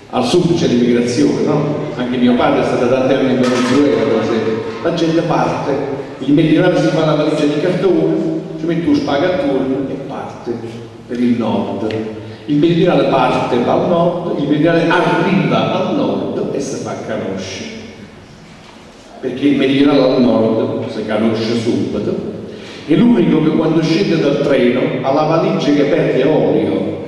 Al sud c'è l'immigrazione, no? Anche mio padre è stato tante anni in Venezuela, la gente parte, il meridionale si fa la valigia di cartone, ci mette un spagaturno e parte per il nord. Il meridionale parte dal nord, il meridionale arriva al nord e si fa conoscere. Perché il meridionale al nord si conosce subito, è l'unico che quando scende dal treno ha la valigia che perde olio.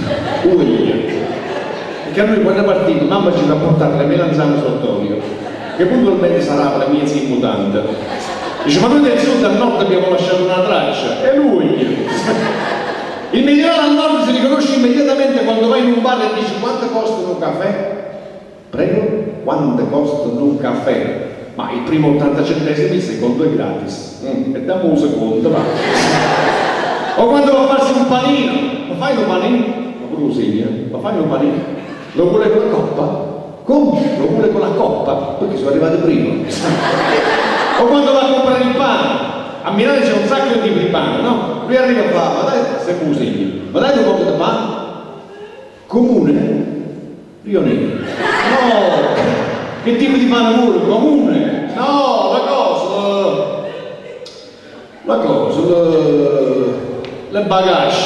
Perché a noi quando partiamo, mamma ci va a portare le melanzane sotto olio, che puntualmente sarà la mia zia in mutanda. Dice, ma noi del sud al nord abbiamo lasciato una traccia, e lui. Il meridionale al nord si riconosce immediatamente quando vai in un bar e dici quanto costa un caffè? Prego? Quanto costa un caffè? Ma il primo 80 centesimi, il secondo è gratis. E dammo un secondo, va. O quando va a farsi un panino, lo fai un panino? Ma pure usigna, lo fai un panino? Lo vuole con la coppa? Come? Lo vuole con la coppa? Perché sono arrivati prima. O quando va a comprare il pane? A Milano c'è un sacco di pane, no? Lui arriva e fa, ma dai, se usigna, ma dai un po' di pane? Comune? Io nero. No! Che tipo di pane vuole? Comune? No, le bagage,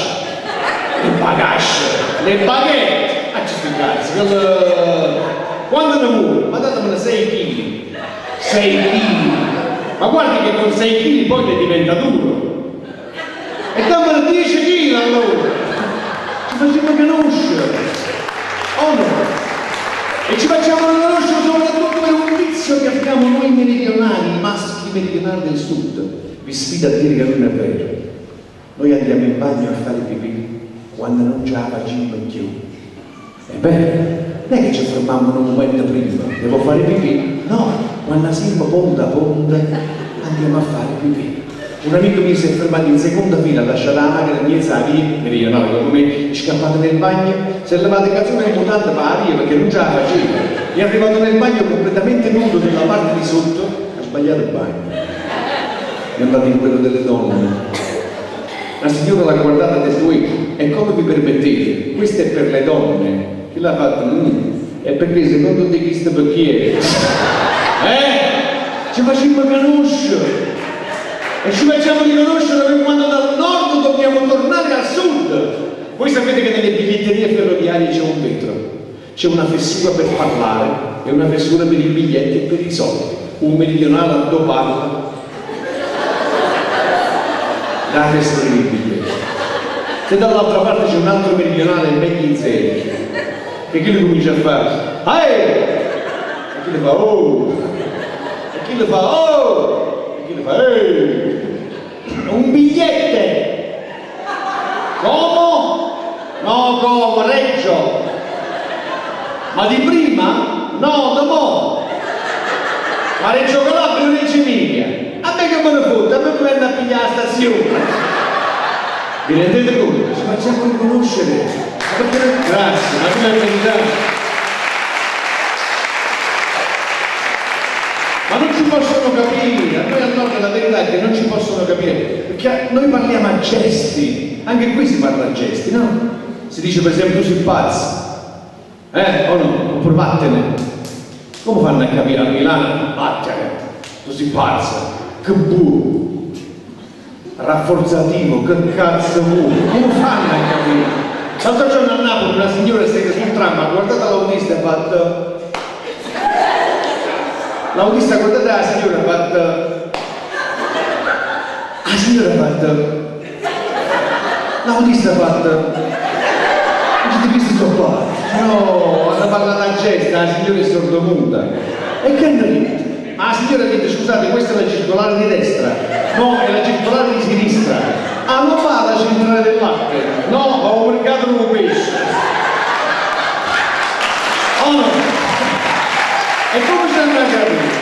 le baguette, ci sti cazzi, quando ne vuole? Ma datemene 6 kg, 6 kg, ma guardi che con 6 kg poi ne diventa duro, e dammene 10 kg allora, ci facciamo conoscere, oh no? E ci facciamo conoscere soprattutto per un vizio che abbiamo noi meridionali, i maschi meridionali del sud. Vi sfido a dire che non è vero. Noi andiamo in bagno a fare pipì quando non ce la facciamo più. È vero, non è che ci fermiamo un momento prima, devo fare pipì. No, quando siamo ponte a ponte andiamo a fare pipì. Un amico mio si è fermato in seconda fila, ha lasciato la macchina dietro la via, meridionale come me, è scappato nel bagno, si è levato il calzone in mutanda per la via perché non ce la faceva. È arrivato nel bagno completamente nudo nella parte di sotto, ha sbagliato il bagno. È andato in quello delle donne. La signora l'ha guardata e ha detto, e come vi permettete? Questo è per le donne. Che l'ha fatto? E perché secondo te chi sta per chi è? Ci facciamo conoscere! E ci facciamo riconoscere che quando dal nord dobbiamo tornare al sud. Voi sapete che nelle biglietterie ferroviarie c'è un vetro, c'è una fessura per parlare e una fessura per i biglietti e per i soldi. Un meridionale quando parla la fessura dei biglietti. Se dall'altra parte c'è un altro meridionale meglio zero, e chi lo comincia a fare? E chi le fa oh! E chi le fa oh! Un bigliette! Como? No, come, Reggio! Ma di prima? No, da mo'! Ma Reggio Calabria o Reggio Emilia? A me che me ne fotte, a me mi venne a pigliare la stazione! Vi rendete conto? Ci facciamo riconoscere! Grazie, ma tu l'hai verità! Ma non ci possono capire, a noi al nord la verità è che non ci possono capire, perché noi parliamo a gesti, anche qui si parla a gesti, no? Si dice per esempio tu sei pazzo, o no? Oppure vattene. Come fanno a capire a Milano? Vattene, tu sei pazzo, che bu, rafforzativo, che cazzo vuoi? Come fanno a capire? L'altro giorno a Napoli una signora è stata sul tram, ha guardato l'autista e ha fatto... L'autista ha guardato la signora ha fatto... La signora ha fatto... L'autista ha fatto... Non ti visto qua? No, hanno parlato a gesta, la signora è sordomuta. E che hanno detto? Ma la signora ha detto, scusate, questa è la circolare di destra. No, è la circolare di sinistra. Ah, non va la centrale del latte. No, ho mercato un pesce. Oh no! E come stanno a capire?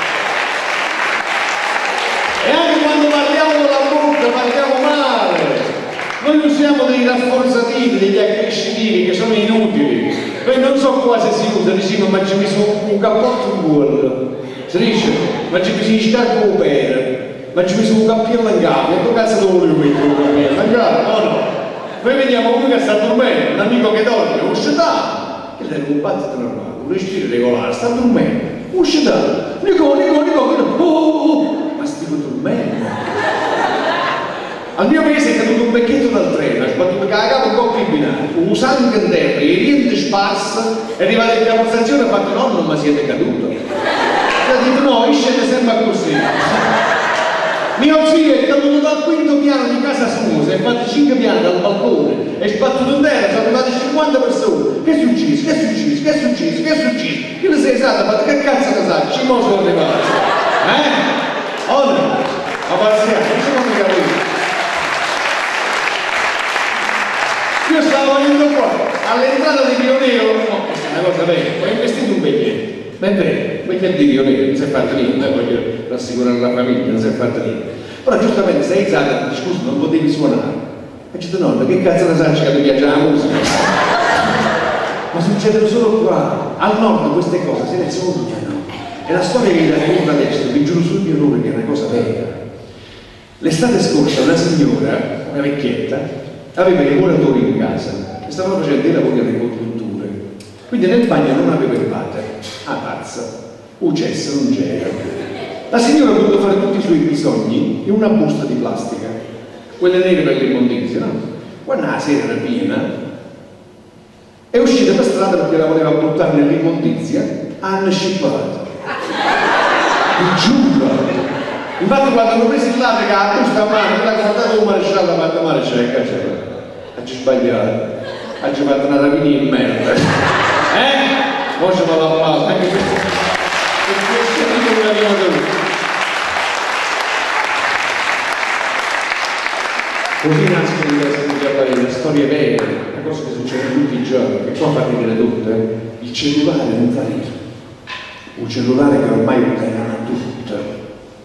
E anche quando parliamo con la bocca parliamo male. Noi usiamo dei rafforzativi, degli accrescitivi che sono inutili. Poi non so qua se si usa, diciamo, ma ci messo un cappotto in cuore. Si dice, ma ci messo in scarpo un pere, ma ci messo un cappello in capo, e tu cazzo dove lo metto un cappello? In capo, no, no. Noi vediamo uno che sta dormendo, un amico che dorme, un scettano. quello era un battito normale, un respiro regolare, sta dormendo, uscita, Nico, ma stiamo dormendo. Al mio paese è caduto un vecchietto dal treno, ha sbattuto cagato un po' criminale, un sangue in terra, i rienti sparsi, è arrivato in capostazione e ha fatto nonno, ma siete caduto? E ha detto no, scende sempre così. Mio zio è caduto dal quinto piano di casa sua, si è fatto 5 piani dal balcone, è sbattuto in terra, sono arrivate 50 persone. Che è successo? Che è successo? Che è successo? Che è successo? Io ne sei stato, ha fatto che cazzo ne sai? Ci mo sono arrivato. Oh no, ma pazienza, non si può capire. Io stavo venendo qua, all'entrata di Rio Nero, no, questa è una cosa vera, ho investito un biglietto. Ma è vero, perché di Rio Nero non si è fatto niente, voglio rassicurare la famiglia, non si è fatto niente. Però giustamente sei alzata e dici, scusa, non potevi suonare. E ci dico, no, che cazzo ne sai che tu piace la musica? Ma succedono solo qua, al nord queste cose se ne sognano. E la storia che vi racconto adesso, vi giuro sul mio nome che è una cosa vera. L'estate scorsa una signora, una vecchietta, aveva i lavoratori in casa e stavano facendo dei lavori alle condutture, quindi nel bagno non aveva il water. Ah, pazza, un cesso non c'era. La signora ha voluto fare tutti i suoi bisogni in una busta di plastica, quelle nere per l'immondizia, no? Quando la sera era piena è uscita per strada perché la voleva buttare nell'immondizia, hanno scippato. Vi giuro! Infatti quando hanno preso il latte che la busta a mano, l'ha guardato un maresciallo, ha fatto maresciallo, che c'era? Ha sbagliato, ha fatto una rapina in merda. Ora ce l'ho l'applauso, anche questo è una rimaduta. Così nascono le storie vere, una cosa che succede tutti i giorni, che può far ridere tutte. Il cellulare non fa ridere. Un cellulare che ormai utilizza tutto.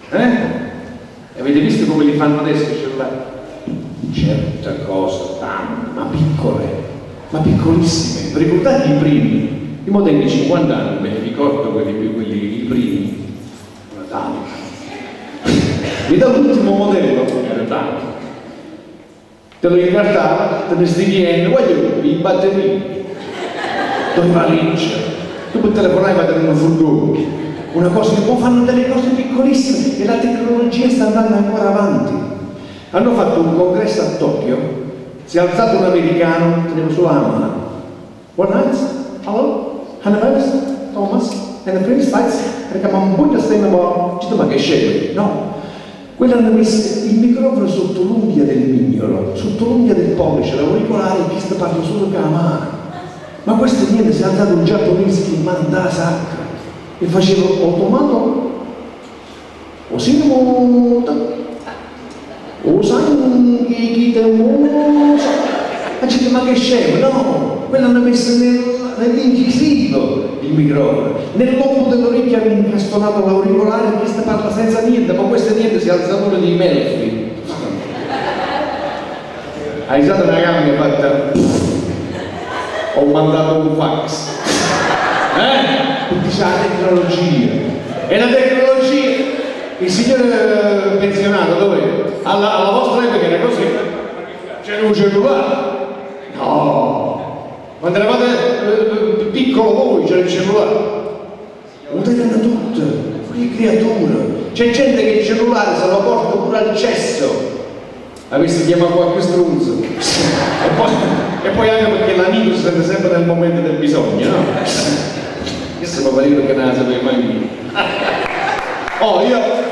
E avete visto come li fanno adesso i cellulari? Certe cose, ma piccole, ma piccolissime. Ricordate i primi? I modelli 50 anni, me ne ricordo quelli i primi, era tanto. Mi dà l'ultimo modello, era tanto. Te lo incartava, te ne stiviendo, voglio i batterini, dove valigia, tu telefonavi a tenere un furgone, una cosa che poi fanno delle cose piccolissime e la tecnologia sta andando ancora avanti. Hanno fatto un congresso a Tokyo, si è alzato un americano, tenevo solo la mano. One night, hello, Hannibal, Thomas, and the Prince Lights, perché ma un po' stai ma che scegli? No. Quello hanno messo il microfono sotto l'unghia del mignolo, sotto l'unghia del pollice, l'auricolare e chi sta parlando solo con la mano. Ma questo niente, si è alzato un giapponese che manda la sacca e faceva automato, o siamo, o sangue chi te ma che scemo, no, quello hanno messo nell'incisivo il microfono, nell'occhio dell'orecchia hanno incastonato l'auricolare e questa parla senza niente, ma questo niente si è alzato di Melfi. Ha usato una gamba e ha fatto, ho mandato un fax. Dice la tecnologia. E la tecnologia, il signore pensionato dov'è? Alla vostra epoca era così? C'era un cellulare? No! Quando eravate piccolo voi c'era il cellulare? Lo tengono tutto, che creatura! C'è gente che il cellulare se lo porta pure al cesso. Avessi chiamato qualche struzzo. E poi anche perché l'amico si sente sempre nel momento del bisogno, no? Questo mi fa ridere che non la sapevo mai. Oh, io